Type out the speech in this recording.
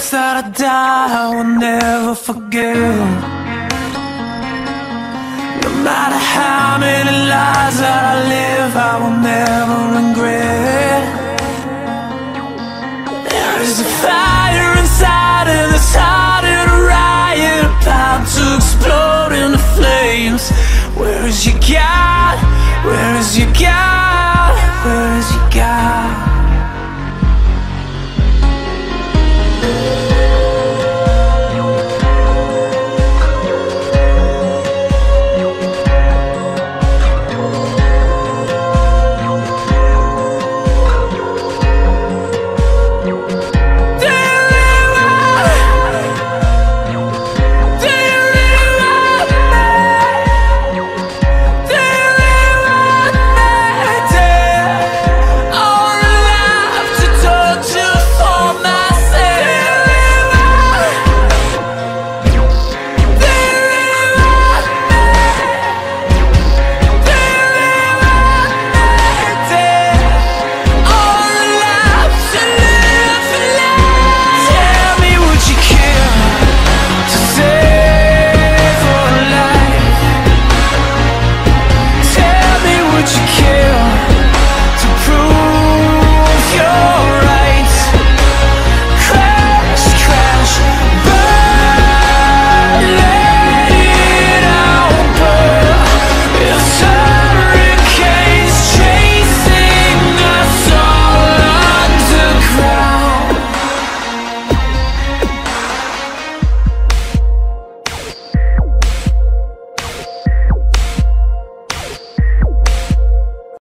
promise that I die, I will never forget. No matter how many lies that I live, I will never regret. There is a fire inside and it's starting a riot, about to explode into flames. Where is your God? Where is your God? Where is your God?